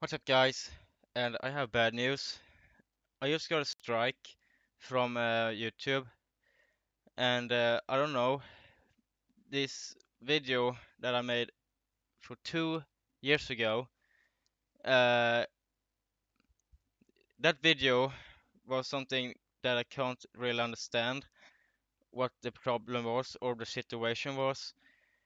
What's up, guys? And I have bad news. I just got a strike from YouTube, and I don't know, this video that I made for 2 years ago, uh, that video was something that I can't really understand what the problem was or the situation was.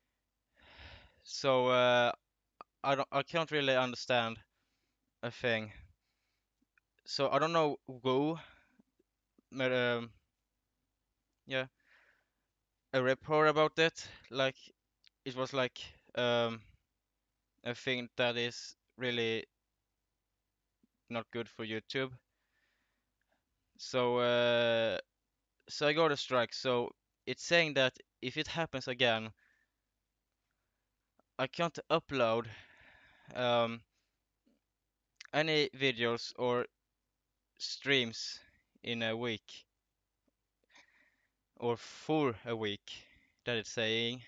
So I can't really understand a thing. So I don't know who made yeah a report about it. Like it was like um, a thing that is really not good for YouTube. So so I got a strike. So it's saying that if it happens again, I can't upload um, any videos or streams in a week or for a week. That it's saying.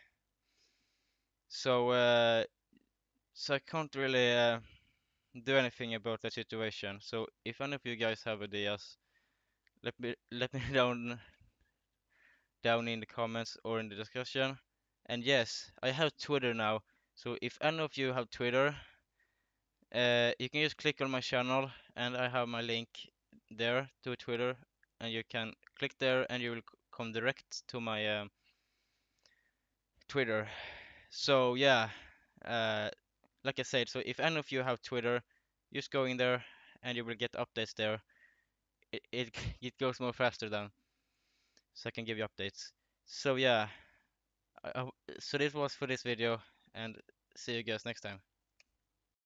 So so I can't really do anything about the situation. So if any of you guys have ideas, let me down in the comments or in the discussion. And yes, I have Twitter now. So if any of you have Twitter, you can just click on my channel and I have my link there to Twitter, and you can click there and you will come direct to my Twitter. So yeah, uh, like I said, so if any of you have Twitter, just go in there and you will get updates there. It it goes more faster than, so I can give you updates. So yeah, so this was for this video, and see you guys next time.